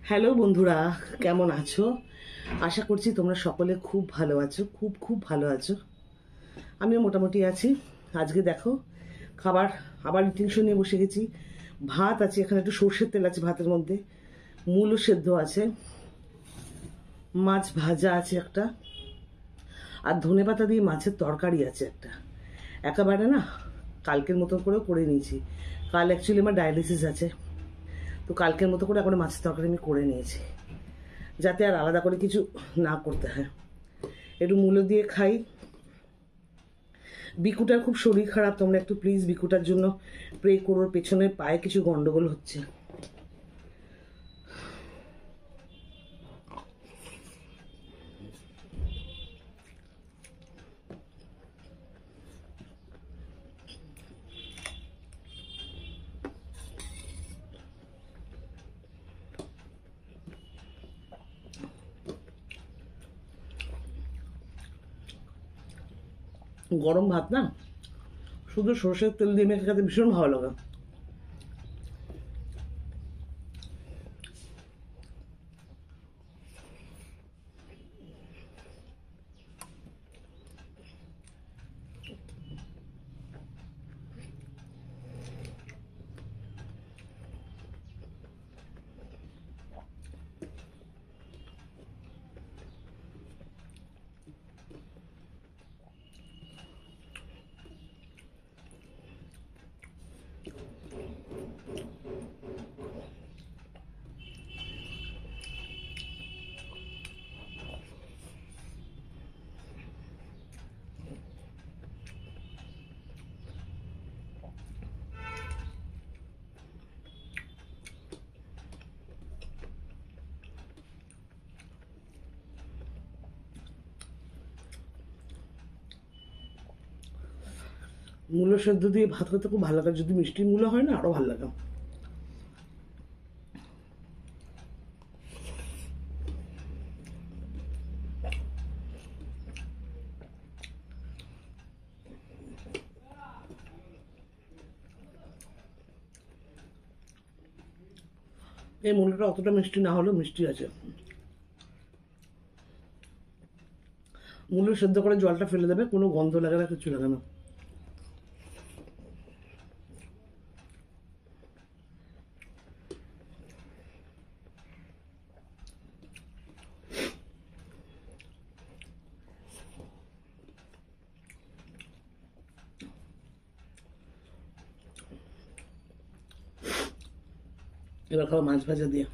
Hello বন্ধুরা, কেমন আছো? আশা করছি তোমরা সকলে খুব ভালো আছো, খুব খুব ভালো আছো। আমিও মোটামুটি আছি। আজকে দেখো খাবার আবার টেনশন নিয়ে বসে গেছি। ভাত আছে, এখানে একটু সর্ষের তেল আছে ভাতের মধ্যে, মূলো সেদ্ধ আছে, মাছ ভাজা আছে একটা, আর ধনেপাতা দিয়ে মাছের তরকারি আছে একটা। একেবারে না কালকের মতো করেও করে নিয়েছি। কাল অ্যাকচুয়ালি আমার ডায়ালিসিস আছে, তো কালকের মতো করে এখন মাছের তরকারি আমি করে নিয়েছি, যাতে আর আলাদা করে কিছু না করতে হয়। একটু মূলো দিয়ে খাই। বিকুটার খুব শরীর খারাপ, তোমরা একটু প্লিজ বিকুটার জন্য প্রে করো। পেছনে পায়ে কিছু গন্ডগোল হচ্ছে। গরম ভাত না শুধু সর্ষের তেল দিয়ে মেখে খেতে ভীষণ ভালো লাগে। মূলো সেদ্ধ দিয়ে ভাত খেতে খুব ভালো লাগে, যদি মিষ্টি মূলো হয় না আরো ভালো লাগে। এই মূলোটা অতটা মিষ্টি না হলেও মিষ্টি আছে। মূলো সেদ্ধ করে জলটা ফেলে দেবে, কোনো গন্ধ লাগে না, কিছু লাগে না। এবার খাবো মাছ ভাজা দিয়ে।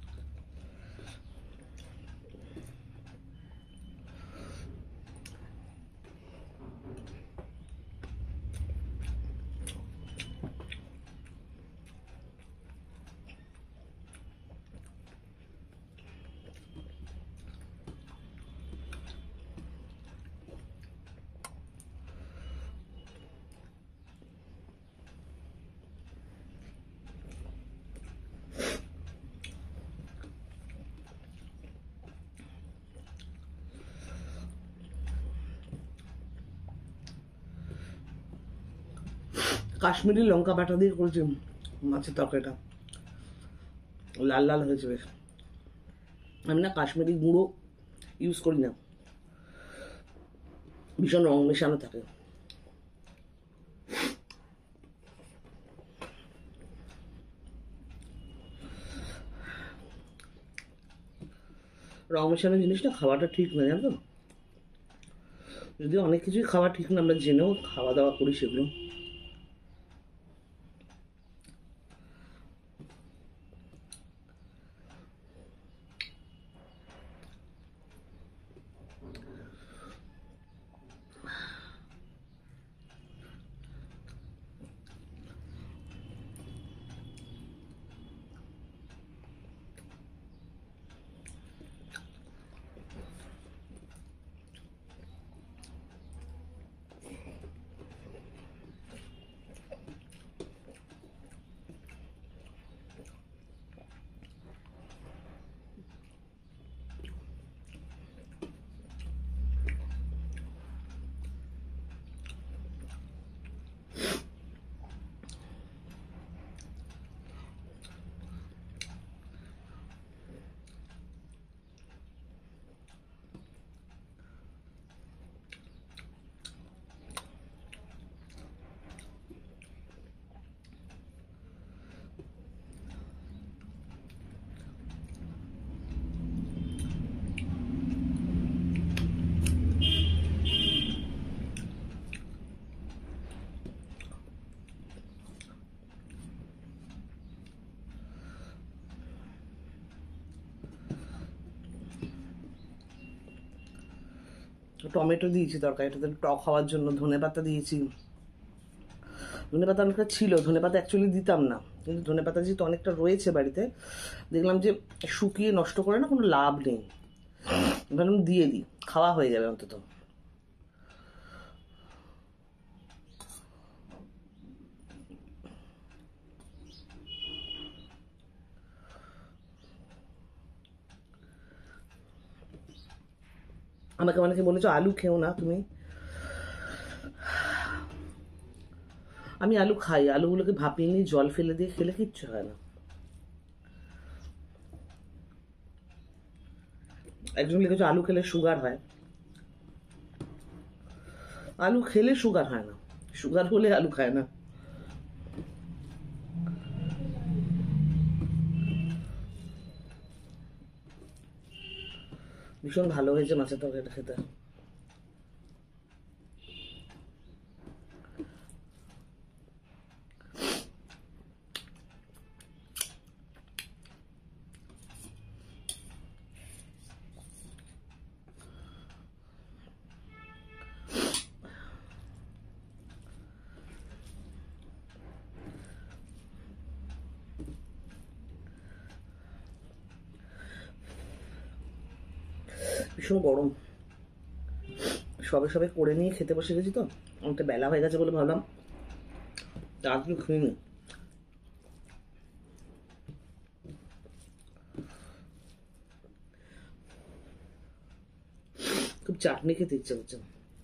কাশ্মীরি লঙ্কা বাটা দিয়ে করেছি মাছের তরকারিটা, লাল লাল হয়েছে বেশ। আমি না কাশ্মীরি গুঁড়ো ইউজ করি না, ভীষণ রং মেশানো থাকে। রং মেশানো জিনিসটা খাওয়াটা ঠিক না, জানো তো। যদিও অনেক কিছুই খাওয়া ঠিক না, আমরা জেনেও খাওয়া দাওয়া করি সেগুলো। টমেটো দিয়েছি তরকারিটাতে টক হওয়ার জন্য, ধনেপাতা দিয়েছি। ধনেপাতা অনেকটা ছিল, ধনেপাতা অ্যাকচুয়ালি দিতাম না, কিন্তু ধনেপাতা যেহেতু অনেকটা রয়েছে বাড়িতে, দেখলাম যে শুকিয়ে নষ্ট করে না কোনো লাভ নেই, ভাবলাম দিয়ে দিই, খাওয়া হয়ে যাবে অন্তত। আমাকে অনেকে বলেছো আলু খেও না তুমি, আমি আলু খাই, আলুগুলোকে ভাপিয়ে নিয়ে জল ফেলে দিয়ে খেলে কিচ্ছু হয় না। একজন লিখেছো আলু খেলে সুগার হয়, আলু খেলে সুগার হয় না, সুগার হলে আলু খায় না। ভীষণ ভালো হয়েছে মাছের তরকারিটা খেতে। ভীষণ গরম, সবে সবে করে নিয়ে খেতে বসে গেছি, তো অনেকটা বেলা হয়ে গেছে বলে ভাবলাম তাড়াতাড়ি খেয়ে নি। খুব চাটনি খেতে ইচ্ছে করছে।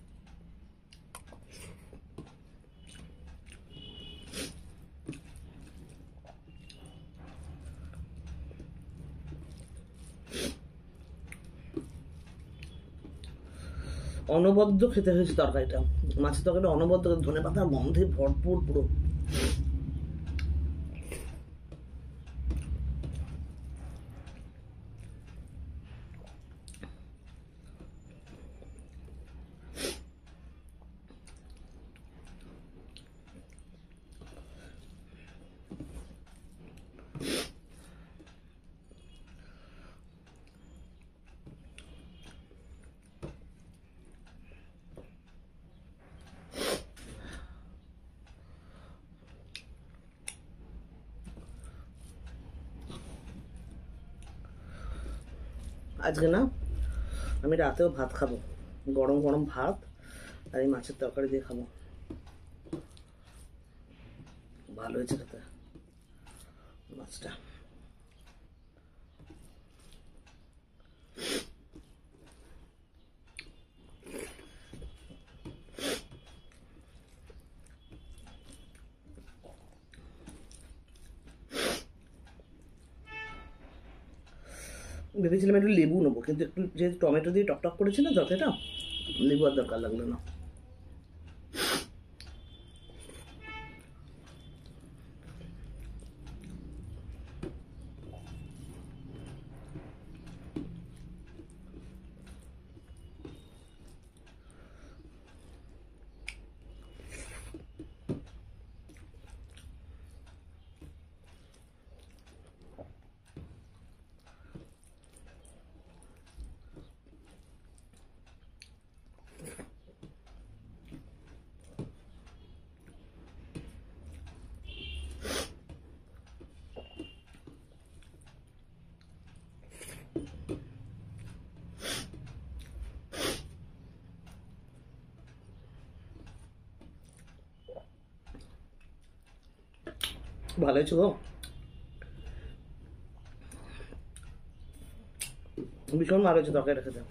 অনবদ্য খেতে হয়েছে তরকারিটা, মাছের তরকারিটা অনবদ্য, ধনেপাতার গন্ধে ভরপুর পুরো। আজকে না আমি রাতেও ভাত খাবো, গরম গরম ভাত আর এই মাছের তরকারি দিয়ে খাবো। ভালো হয়েছে খেতে মাছটা। ভেবেছিলাম একটু লেবু নেবো, কিন্তু একটু যেহেতু টমেটো দিয়ে টকটক করেছি না যতটা, লেবু আর দরকার লাগলো না। ভালো হয়েছে গো, ভীষণ ভালো হয়েছে তরকারিটা খেতে।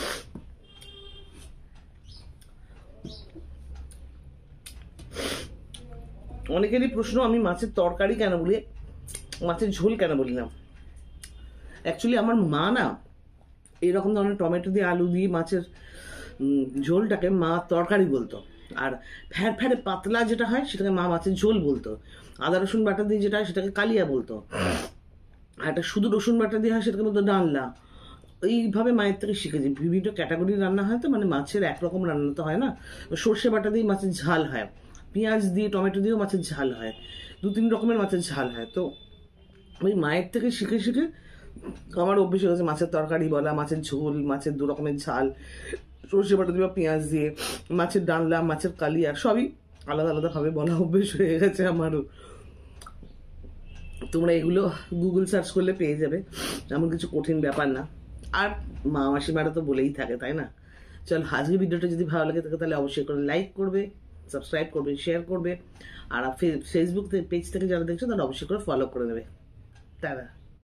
অনেকেরই প্রশ্ন আমি মাছের তরকারি কেন বলি, মাছের ঝোল কেন বলি না। অ্যাকচুয়ালি আমার মা না এরকম ধরনের টমেটো দিয়ে আলু দিয়ে মাছের ঝোলটাকে মা তরকারি বলতো, আর ফ্যার ফ্যারে পাতলা যেটা হয় সেটাকে মা মাছের ঝোল বলতো, আদা রসুন বাটা দিয়ে যেটা হয় সেটাকে কালিয়া বলতো, আর একটা শুধু রসুন বাটা দিয়ে হয় সেটাকে বলতো ডালনা। এইভাবে মায়ের থেকে শিখেছি, বিভিন্ন ক্যাটাগরি রান্না হয় তো, মানে মাছের একরকম রান্না তো হয় না, সর্ষে বাটা দিয়ে মাছের ঝাল হয়, পেঁয়াজ দিয়ে টমেটো দিয়েও মাছের ঝাল হয়, 2-3 রকমের মাছের ঝাল হয়। তো ওই মায়ের থেকে শিখে শিখে আমার অভ্যেস হয়ে গেছে মাছের তরকারি বলা, মাছের ঝোল, মাছের 2 রকমের ঝাল, সর্ষে বাটা দিয়ে বা পেঁয়াজ দিয়ে, মাছের ডালনা, মাছের কালিয়া, সবই আলাদা আলাদাভাবে বলা অভ্যেস হয়ে গেছে আমারও। তোমরা এগুলো গুগল সার্চ করলে পেয়ে যাবে, এমন কিছু কঠিন ব্যাপার না। আর মা মাসিমারা তো বলেই থাকে, তাই না? চল, আজকে ভিডিওটা যদি ভালো লাগে থাকে তাহলে অবশ্যই করে লাইক করবে, সাবস্ক্রাইব করবে, শেয়ার করবে। আর ফেসবুক পেজ থেকে যারা দেখছো তারা অবশ্যই করে ফলো করে নেবে। তারা